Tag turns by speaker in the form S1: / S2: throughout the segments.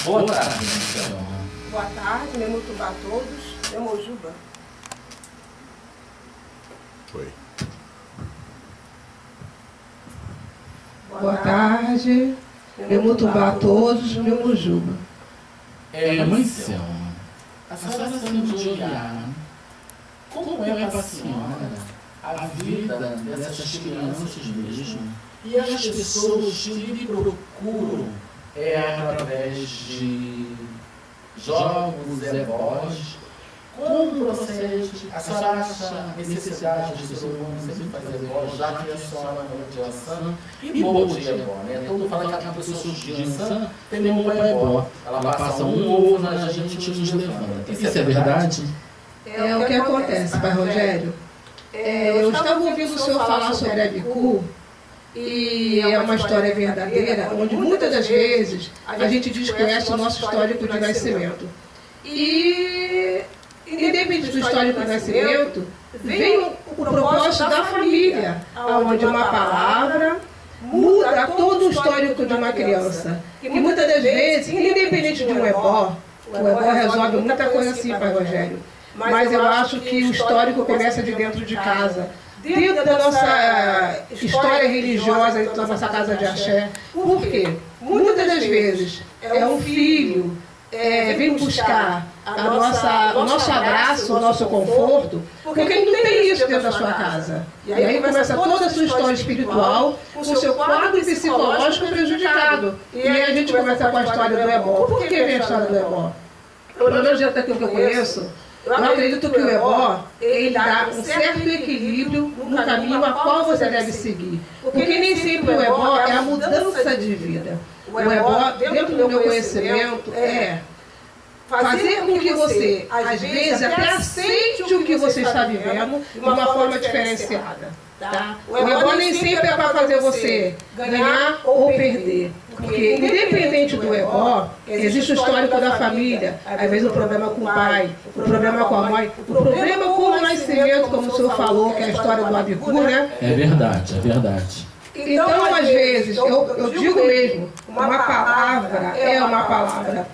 S1: Boa tarde, senhor.
S2: Boa tarde, Memutubá a todos, Memojuba.
S3: Oi.
S2: Boa tarde, Memutubá a todos, Memojuba.
S1: Mãe Selma, a senhora sendo de olhar, como é para a senhora a vida dessas crianças mesmo? E as pessoas que lhe procuram através de jogos, ebós. Como procede? A senhora acha necessidade de ser humano sempre fazer ebó, já que a senhora é de Ançã e boa de ebó, né? Todo mundo fala que a pessoa de Ançã tem um ebó. Ela passa um ovo na gente e nos levanta. Isso é verdade?
S2: É o que acontece, Pai Rogério. Eu estava ouvindo o senhor falar sobre a Bicu, e é uma história verdadeira, onde muitas das vezes a gente desconhece o nosso histórico de nascimento. E, independente do histórico de nascimento, vem o propósito da família, onde uma palavra muda todo o histórico de uma criança. E muitas das vezes, independente de um ebó, o ebó resolve muita coisa assim, Pai Rogério. Mas eu acho que o histórico começa de dentro de casa. Dentro da nossa história religiosa, da nossa casa de axé. Por quê? Muitas das vezes é um filho vem buscar o nosso abraço, o nosso conforto, porque ele não tem isso dentro da sua casa. E aí começa toda a sua história espiritual, com o seu quadro psicológico prejudicado. E aí a gente começa com a história do ebó. Por que vem a história do ebó? Pelo menos dentro daquilo que eu conheço, eu acredito que o ebó, ele dá um certo equilíbrio no caminho a qual você deve seguir. Porque nem sempre o ebó é a mudança de vida. O ebó, dentro do meu conhecimento, é fazer com que você, às vezes, até aceite o que você está vivendo de uma forma diferenciada. Tá? O ebó nem sempre é para fazer você ganhar ou perder. Porque, independente do ebó, existe o histórico da família, às vezes o problema com o pai, o problema com a mãe, o problema com o nascimento, como o senhor falou, que é a história do Abicu, né?
S1: É verdade, é verdade.
S2: Então, às vezes, eu digo mesmo, uma palavra é uma palavra.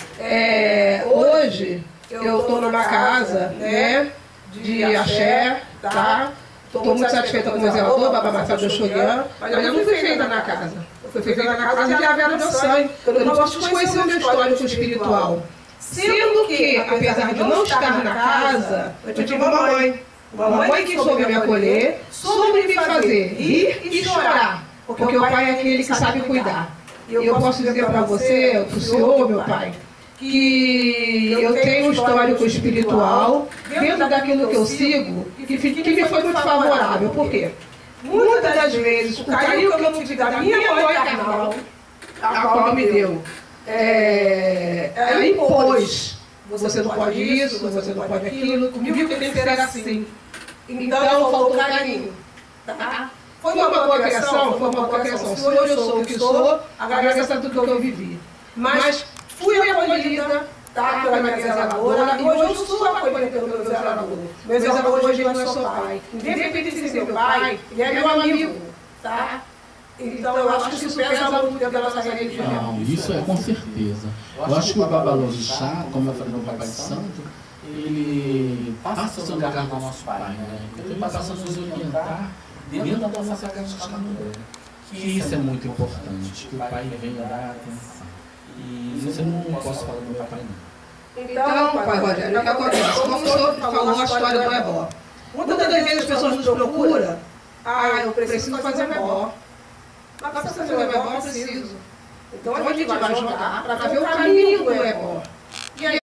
S2: Hoje, eu estou numa casa, né, de axé, tá? Estou muito satisfeita com o zelador, Baba Marcelo de Oxorian, mas eu não fui feita na casa. Eu fui feita na casa de Avera do Sangue. Eu não posso desconhecer o meu histórico espiritual. Sendo que, apesar de não estar na casa, eu tive uma mãe que soube me acolher, soube me fazer rir e chorar, porque o pai é aquele que sabe cuidar. E eu posso dizer para você, para o senhor, meu pai, que eu tenho um histórico espiritual dentro daquilo que eu sigo que me foi muito favorável. Por quê? Muitas das vezes, o carinho que eu tive da minha mãe carnal, a qual me deu, ela impôs. Você não pode isso, você não pode aquilo, comigo tem que ser assim. Então, faltou carinho. Tá? Foi uma boa criação? Foi uma boa criação. Se hoje eu sou o que sou, agradeço a tudo que eu vivi. Mas fui acolhida, tá, pela minha zeladora, e hoje eu sou acolhida pelo meu zelador. Meu zelador hoje não é só pai. Independente de ser meu pai, ele é meu amigo, tá? Então eu acho que isso pesa muito dentro da nossa religião.
S1: Não, isso é com certeza. Eu acho que o Babalorixá, como eu falei no Papai Santo, ele passa a ser um lugar do nosso pai, né? Ele passa a nos orientar dentro da nossa casa de candomblé. Que isso é muito importante, que o pai venha dar atenção. E isso eu não posso falar do meu pai, não.
S2: Então, Pai Rogério, o que acontece? Como o senhor falou a história do ebó. Muitas das vezes as pessoas nos procuram, eu preciso fazer um ebó. Mas para fazer um ebó eu preciso. Então a gente vai jogar para ver o caminho do ebó.